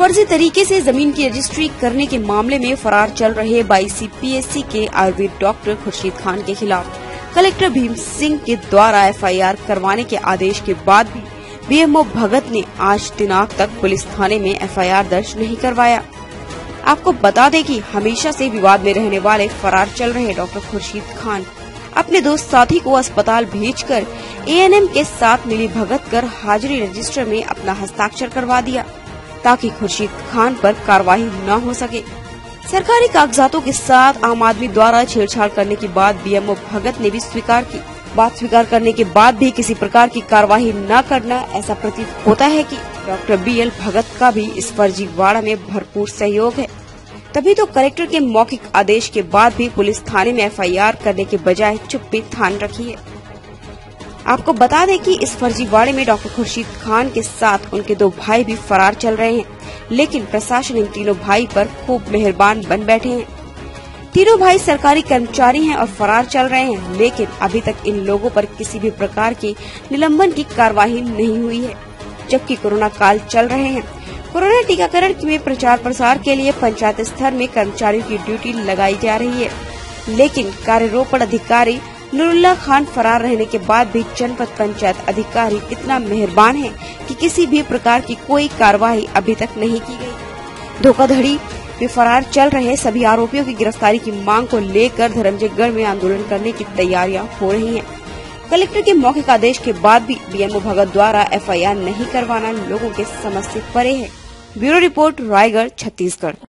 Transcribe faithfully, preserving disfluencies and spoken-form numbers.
फर्जी तरीके से जमीन की रजिस्ट्री करने के मामले में फरार चल रहे बाईस सी पी एस सी के आयुर्वेद डॉक्टर खुर्शीद खान के खिलाफ कलेक्टर भीम सिंह के द्वारा एफ आई आर करवाने के आदेश के बाद भी बी एम ओ भगत ने आज दिनांक तक पुलिस थाने में एफ आई आर दर्ज नहीं करवाया। आपको बता दें कि हमेशा से विवाद में रहने वाले फरार चल रहे डॉक्टर खुर्शीद खान अपने दोस्त साथी को अस्पताल भेजकर ए एन एम के साथ मिली भगत कर हाजिरी रजिस्टर में अपना हस्ताक्षर करवा दिया ताकि खुर्शीद खान पर कार्रवाई न हो सके। सरकारी कागजातों के साथ आम आदमी द्वारा छेड़छाड़ करने के बाद बी एम ओ भगत ने भी स्वीकार की। बात स्वीकार करने के बाद भी किसी प्रकार की कार्रवाई न करना, ऐसा प्रतीत होता है कि डॉक्टर बी एल भगत का भी इस फर्जीवाड़ा में भरपूर सहयोग है। तभी तो कलेक्टर के मौखिक आदेश के बाद भी पुलिस थाने में एफ आई आर करने के बजाय चुप्पी थान रखी है। आपको बता दें कि इस फर्जीवाड़े में डॉक्टर खुर्शीद खान के साथ उनके दो भाई भी फरार चल रहे हैं, लेकिन प्रशासन इन तीनों भाई पर खूब मेहरबान बन बैठे हैं। तीनों भाई सरकारी कर्मचारी हैं और फरार चल रहे हैं, लेकिन अभी तक इन लोगों पर किसी भी प्रकार की निलंबन की कार्रवाई नहीं हुई है। जबकि कोरोना काल चल रहे हैं, कोरोना टीकाकरण में प्रचार प्रसार के लिए पंचायत स्तर में कर्मचारियों की ड्यूटी लगाई जा रही है, लेकिन कार्यरोपण अधिकारी नूरुल्लाह खान फरार रहने के बाद भी जनपद पंचायत अधिकारी इतना मेहरबान है कि किसी भी प्रकार की कोई कार्रवाई अभी तक नहीं की गई। धोखाधड़ी में फरार चल रहे सभी आरोपियों की गिरफ्तारी की मांग को लेकर धर्मजयगढ़ में आंदोलन करने की तैयारियां हो रही हैं। कलेक्टर के मौखिक आदेश के बाद भी बी एम ओ भगत द्वारा एफ आई आर नहीं करवाना लोगों के समझ से परे है। Bureau report, Raigarh, Chhattisgarh.